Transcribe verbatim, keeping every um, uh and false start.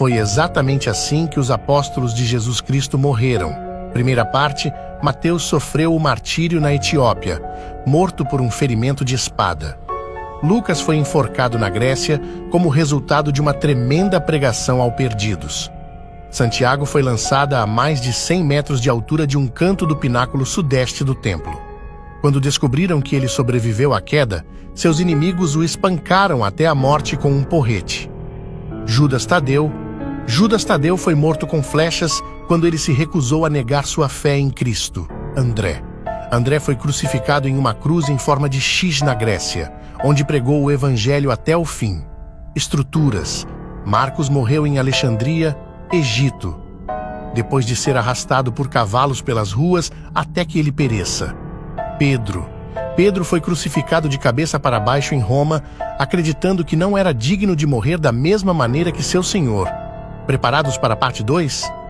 Foi exatamente assim que os apóstolos de Jesus Cristo morreram. Primeira parte, Mateus sofreu o martírio na Etiópia, morto por um ferimento de espada. Lucas foi enforcado na Grécia como resultado de uma tremenda pregação aos perdidos. Santiago foi lançada a mais de cem metros de altura de um canto do pináculo sudeste do templo. Quando descobriram que ele sobreviveu à queda, seus inimigos o espancaram até a morte com um porrete. Judas Tadeu Judas Tadeu foi morto com flechas quando ele se recusou a negar sua fé em Cristo. André. André foi crucificado em uma cruz em forma de X na Grécia, onde pregou o evangelho até o fim. Estruturas. Marcos morreu em Alexandria, Egito, depois de ser arrastado por cavalos pelas ruas até que ele pereça. Pedro. Pedro foi crucificado de cabeça para baixo em Roma, acreditando que não era digno de morrer da mesma maneira que seu Senhor. Preparados para a parte dois?